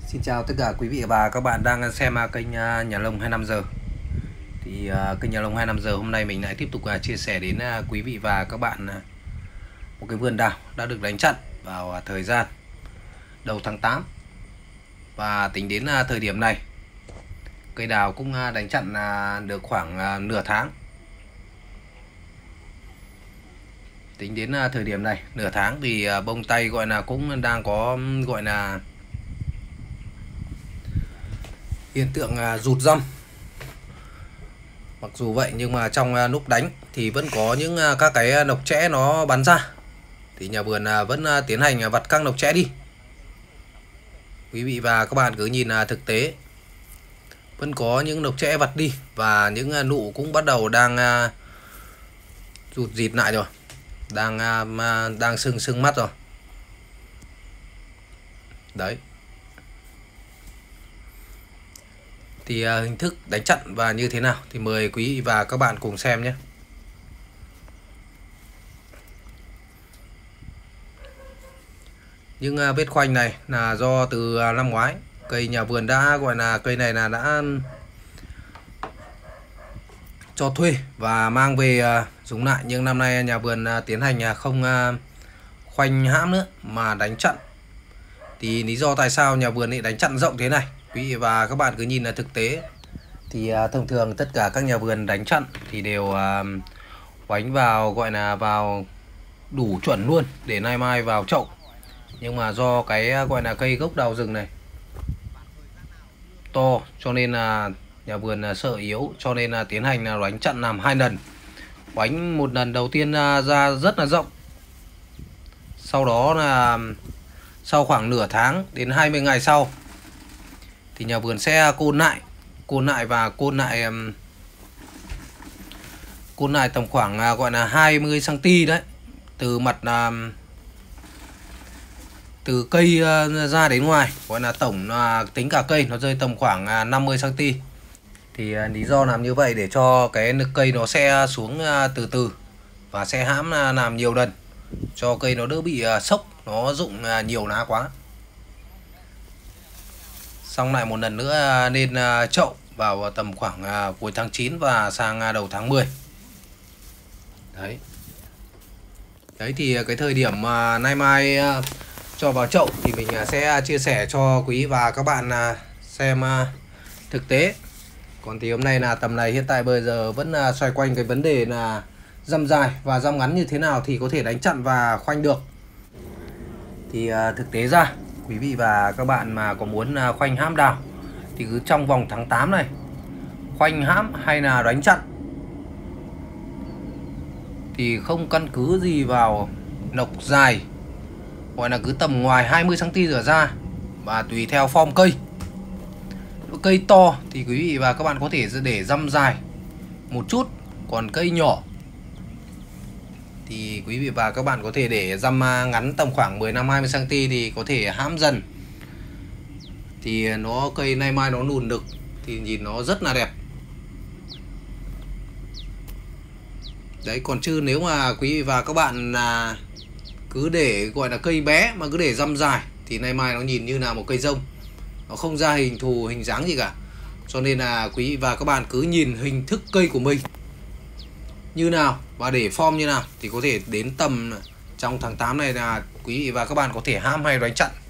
Xin chào tất cả quý vị và các bạn đang xem kênh Nhà Lông 25 giờ. Thì kênh Nhà Lông 25 giờ hôm nay mình lại tiếp tục chia sẻ đến quý vị và các bạn một cái vườn đào đã được đánh chặn vào thời gian đầu tháng 8. Và tính đến thời điểm này, cây đào cũng đánh chặn được khoảng nửa tháng. Tính đến thời điểm này, nửa tháng thì bông tay gọi là cũng đang có gọi là hiện tượng rụt răm. Mặc dù vậy nhưng mà trong lúc đánh thì vẫn có những các cái nọc chẽ nó bắn ra. Thì nhà vườn vẫn tiến hành vặt các nọc chẽ đi. Quý vị và các bạn cứ nhìn thực tế, vẫn có những nọc chẽ vặt đi và những nụ cũng bắt đầu đang rụt rịt lại rồi, đang sưng mắt rồi. Đấy. Thì hình thức đánh chặn và như thế nào thì mời quý vị và các bạn cùng xem nhé. Những vết khoanh này là do từ năm ngoái cây nhà vườn đã gọi là cây này là đã cho thuê và mang về dùng lại, nhưng năm nay nhà vườn tiến hành không khoanh hãm nữa mà đánh chặn. Thì lý do tại sao nhà vườn lại đánh chặn rộng thế này, quý vị và các bạn cứ nhìn là thực tế. Thì thông thường tất cả các nhà vườn đánh chặn thì đều khoanh vào gọi là vào đủ chuẩn luôn để nay mai vào chậu. Nhưng mà do cái gọi là cây gốc đào rừng này to cho nên là nhà vườn sợ yếu, cho nên là tiến hành là đánh chặn làm 2 lần. Đánh một lần đầu tiên ra rất là rộng, sau đó là sau khoảng nửa tháng đến 20 ngày sau thì nhà vườn sẽ côn lại và côn lại tầm khoảng gọi là 20 cm đấy, từ mặt từ cây ra đến ngoài, gọi là tổng tính cả cây nó rơi tầm khoảng 50 cm. Thì lý do làm như vậy để cho cái nực cây nó sẽ xuống từ từ và sẽ hãm làm nhiều lần cho cây nó đỡ bị sốc, nó rụng nhiều lá quá. Xong lại một lần nữa lên chậu vào tầm khoảng cuối tháng 9 và sang đầu tháng 10. Đấy thì cái thời điểm nay mai cho vào chậu thì mình sẽ chia sẻ cho quý và các bạn xem thực tế. Còn thì hôm nay là tầm này, hiện tại bây giờ vẫn xoay quanh cái vấn đề là răm dài và răm ngắn như thế nào thì có thể đánh chặn và khoanh được. Thì thực tế ra quý vị và các bạn mà có muốn khoanh hãm đào thì cứ trong vòng tháng 8 này, khoanh hãm hay là đánh chặn thì không căn cứ gì vào nọc dài, gọi là cứ tầm ngoài 20 cm trở ra, và tùy theo form cây. Cây to thì quý vị và các bạn có thể để răm dài một chút, còn cây nhỏ thì quý vị và các bạn có thể để răm ngắn tầm khoảng 15-20 cm thì có thể hãm dần. Thì nó cây nay mai nó nùn nực thì nhìn nó rất là đẹp. Đấy, còn chứ nếu mà quý vị và các bạn là cứ để gọi là cây bé mà cứ để răm dài thì nay mai nó nhìn như là một cây rông, nó không ra hình thù hình dáng gì cả. Cho nên là quý vị và các bạn cứ nhìn hình thức cây của mình như nào và để form như nào thì có thể đến tầm trong tháng 8 này là quý vị và các bạn có thể hãm hay đánh chặn.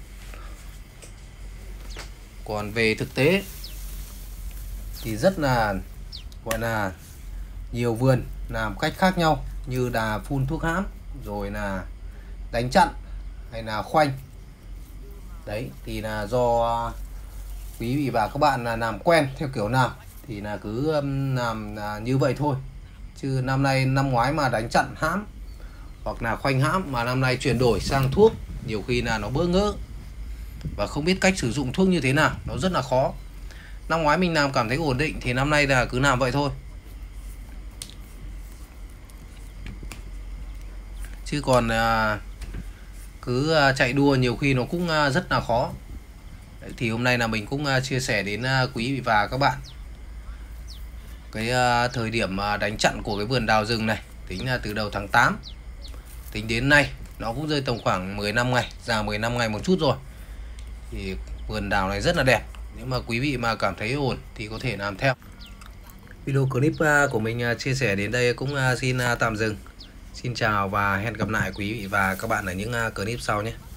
Còn về thực tế thì rất là gọi là nhiều vườn làm cách khác nhau, như là phun thuốc hãm, rồi là đánh chặn hay là khoanh. Đấy thì là do quý vị và các bạn là làm quen theo kiểu nào thì là cứ làm như vậy thôi. Chứ năm ngoái mà đánh chặn hãm hoặc là khoanh hãm mà năm nay chuyển đổi sang thuốc, nhiều khi là nó bỡ ngỡ và không biết cách sử dụng thuốc như thế nào, nó rất là khó. Năm ngoái mình làm cảm thấy ổn định thì năm nay là cứ làm vậy thôi. Chứ còn cứ chạy đua nhiều khi nó cũng rất là khó. Đấy, thì hôm nay là mình cũng chia sẻ đến quý vị và các bạn cái thời điểm đánh chặn của cái vườn đào rừng này, tính là từ đầu tháng 8 tính đến nay nó cũng rơi tầm khoảng 15 ngày, già 15 ngày một chút rồi. Thì Vườn đào này rất là đẹp. Nếu mà quý vị mà cảm thấy ổn thì có thể làm theo. Video clip của mình chia sẻ đến đây cũng xin tạm dừng. Xin chào và hẹn gặp lại quý vị và các bạn ở những clip sau nhé.